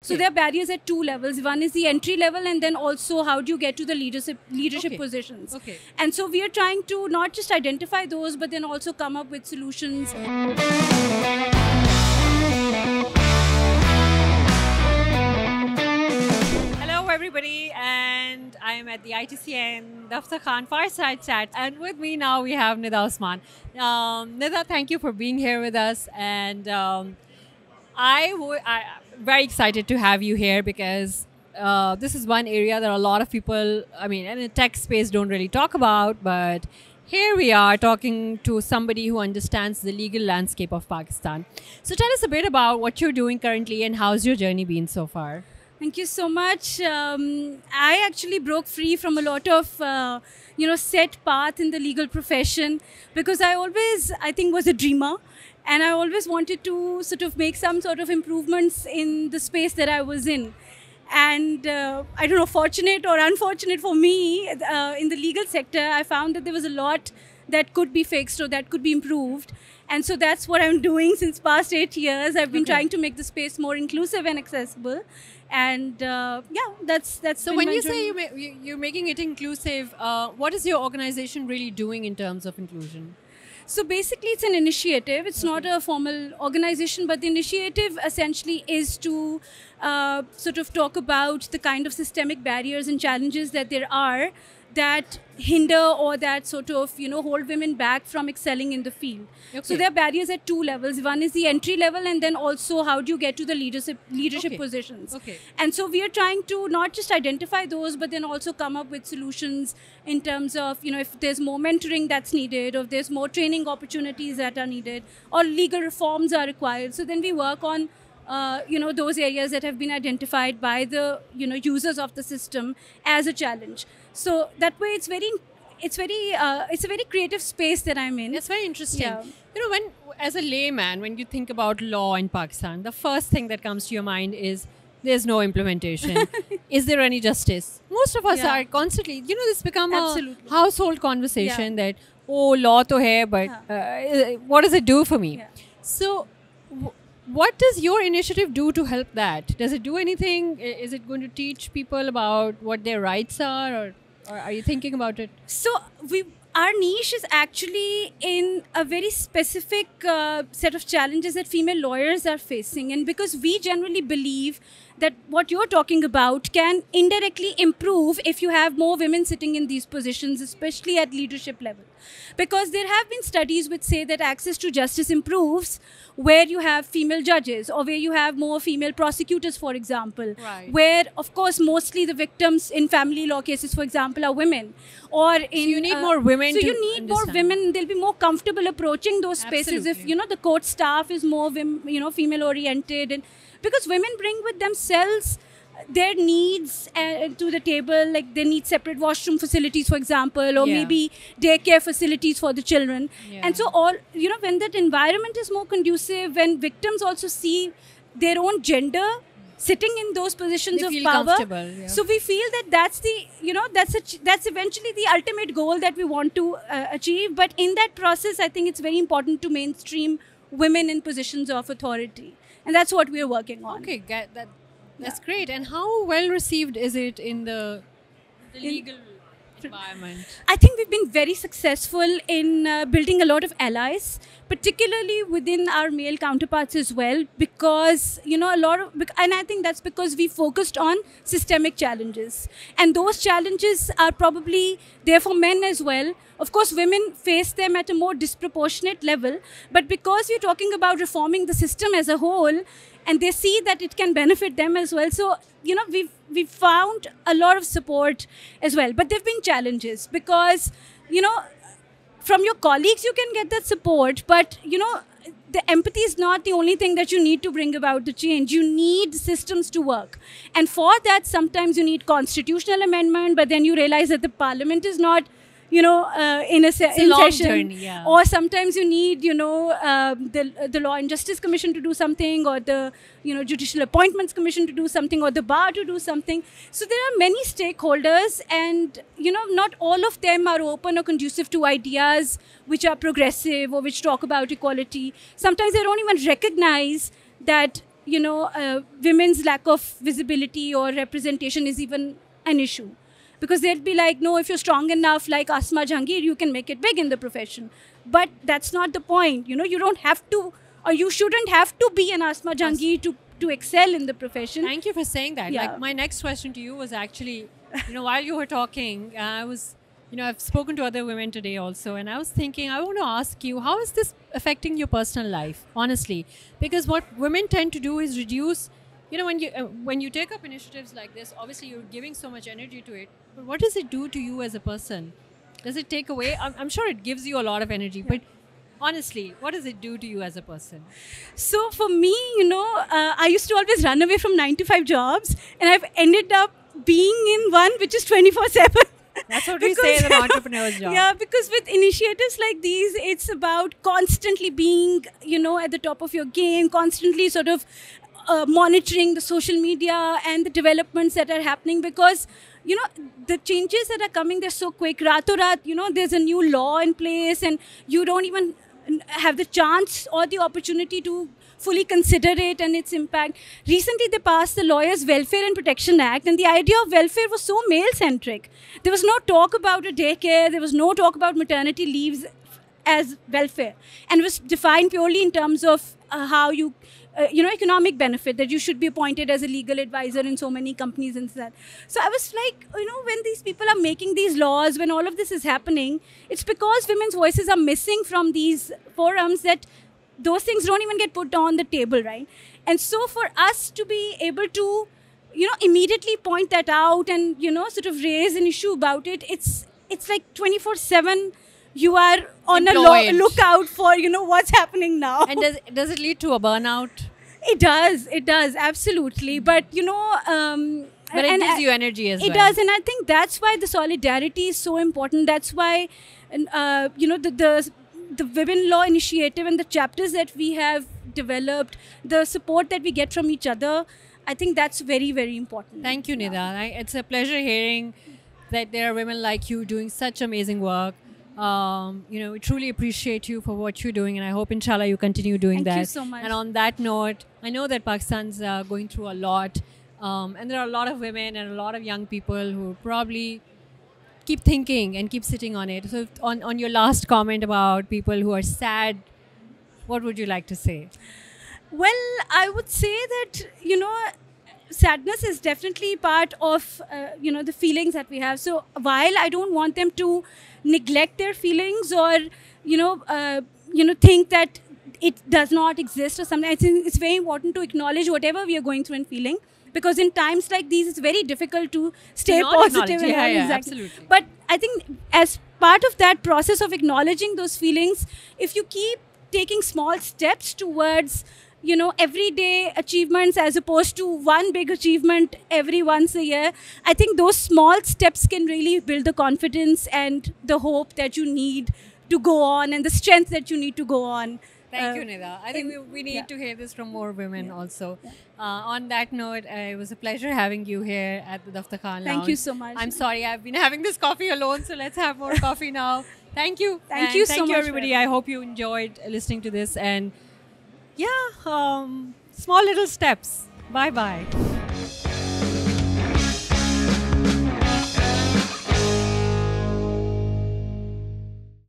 So there are barriers at two levels. One is the entry level, and then also how do you get to the leadership positions. Okay. And so we are trying to not just identify those, but then also come up with solutions. Hello everybody, and I am at the ITCN Daftar Khan Fireside Chat, and with me now we have Nida Osman. Nida, thank you for being here with us, and I'm very excited to have you here because this is one area that a lot of people, in the tech space don't really talk about, but here we are talking to somebody who understands the legal landscape of Pakistan. So tell us a bit about what you're doing currently and how's your journey been so far? Thank you so much. I actually broke free from a lot of, set path in the legal profession because I think, was a dreamer. And I always wanted to sort of make some sort of improvements in the space that I was in. And I don't know, fortunate or unfortunate for me, in the legal sector, I found that there was a lot that could be fixed or that could be improved. And so that's what I'm doing since past 8 years. I've been trying to make the space more inclusive and accessible. And that's so when you say you're making it inclusive, what is your organization really doing in terms of inclusion? So basically it's an initiative. It's not a formal organization, but the initiative essentially is to sort of talk about the kind of systemic barriers and challenges that there are that hinder or that sort of, hold women back from excelling in the field. Okay. So there are barriers at two levels. One is the entry level, and then also how do you get to the leadership positions. Okay. And so we are trying to not just identify those, but then also come up with solutions in terms of, if there's more mentoring that's needed, or if there's more training opportunities that are needed, or legal reforms are required. So then we work on those areas that have been identified by the, users of the system as a challenge. So that way it's a very creative space that I'm in. That's very interesting. Yeah. As a layman, when you think about law in Pakistan, the first thing that comes to your mind is there's no implementation. Is there any justice? Most of us are constantly, this become a household conversation that, law to hai, but what does it do for me? Yeah. So what does your initiative do to help that? Does it do anything? Is it going to teach people about what their rights are, or are you thinking about it? So our niche is actually in a very specific set of challenges that female lawyers are facing. And because we generally believe that what you're talking about can indirectly improve if you have more women sitting in these positions, especially at leadership level. Because there have been studies which say that access to justice improves where you have female judges or where you have more female prosecutors, for example. Right. Where, of course, mostly the victims in family law cases, for example, are women. Or in, so you need more women. So you need more women. They'll be more comfortable approaching those spaces. Absolutely. If, the court staff is more, female oriented. And because women bring with themselves their needs to the table, like they need separate washroom facilities, for example, or maybe daycare facilities for the children. Yeah. And so when that environment is more conducive, when victims also see their own gender sitting in those positions of power, so we feel that that's the, that's eventually the ultimate goal that we want to achieve. But in that process, I think it's very important to mainstream women in positions of authority. And that's what we're working on. Okay, that's great. And how well received is it in the legal environment? I think we've been very successful in building a lot of allies, particularly within our male counterparts as well, because, and I think that's because we focused on systemic challenges. And those challenges are probably there for men as well. Of course, women face them at a more disproportionate level, but because we're talking about reforming the system as a whole, and they see that it can benefit them as well. So, we've found a lot of support as well. But there have been challenges because, from your colleagues, you can get that support. But, the empathy is not the only thing that you need to bring about the change. You need systems to work. And for that, sometimes you need constitutional amendment, but then you realize that the parliament is not in session. Journey, or sometimes you need, the Law and Justice Commission to do something, or the, Judicial Appointments Commission to do something, or the bar to do something. So there are many stakeholders, and, not all of them are open or conducive to ideas which are progressive or which talk about equality. Sometimes they don't even recognize that women's lack of visibility or representation is even an issue. Because they'd be like, no, if you're strong enough, like Asma Jahangir, you can make it big in the profession. But that's not the point. You don't have to, or you shouldn't have to be an Asma Jahangir to excel in the profession. Thank you for saying that. Yeah. Like, my next question to you was actually, while you were talking, I've spoken to other women today also, and I was thinking, I want to ask you, how is this affecting your personal life, honestly? Because what women tend to do is reduce, when you take up initiatives like this, obviously you're giving so much energy to it, but what does it do to you as a person? Does it take away? I'm sure it gives you a lot of energy, but honestly, what does it do to you as a person? So for me, I used to always run away from 9-to-5 jobs, and I've ended up being in one which is 24/7. That's what we say in an entrepreneur's job. Yeah, because with initiatives like these, it's about constantly being, at the top of your game, constantly sort of monitoring the social media and the developments that are happening, because the changes that are coming, they're so quick. Rato-raat, there's a new law in place, and you don't even have the chance or the opportunity to fully consider it and its impact. Recently, they passed the Lawyers' Welfare and Protection Act, and the idea of welfare was so male-centric. There was no talk about a daycare, there was no talk about maternity leaves as welfare, and it was defined purely in terms of how you, economic benefit, that you should be appointed as a legal advisor in so many companies and that. So I was like, when these people are making these laws, when all of this is happening, it's because women's voices are missing from these forums, that those things don't even get put on the table, right? And so for us to be able to, immediately point that out and, sort of raise an issue about it, it's like 24/7 you are on a lookout for, what's happening now. And does it lead to a burnout? It does, absolutely. But, but it gives you energy as well. It does, and I think that's why the solidarity is so important. That's why, the Women Law Initiative and the chapters that we have developed, the support that we get from each other, I think that's very, very important. Thank you, Nida. It's a pleasure hearing that there are women like you doing such amazing work. We truly appreciate you for what you're doing, and I hope, inshallah, you continue doing that. Thank you so much. And on that note, I know that Pakistan's going through a lot, and there are a lot of women and a lot of young people who probably keep thinking and keep sitting on it. So on your last comment about people who are sad, what would you like to say? Well, I would say that, sadness is definitely part of, the feelings that we have. So while I don't want them to neglect their feelings or, think that it does not exist or something, I think it's very important to acknowledge whatever we are going through and feeling. Because in times like these, it's very difficult to stay positive. Yeah, exactly. Absolutely. But I think as part of that process of acknowledging those feelings, if you keep taking small steps towards, everyday achievements as opposed to one big achievement every once a year, I think those small steps can really build the confidence and the hope that you need to go on and the strength that you need to go on. Thank you, Nida. I think we need to hear this from more women also. On that note, it was a pleasure having you here at the Daftar Khan Lounge. Thank you so much. I'm sorry, I've been having this coffee alone, so let's have more coffee now. Thank you. Thank you so much, everybody. I hope you enjoyed listening to this. And small little steps. Bye-bye.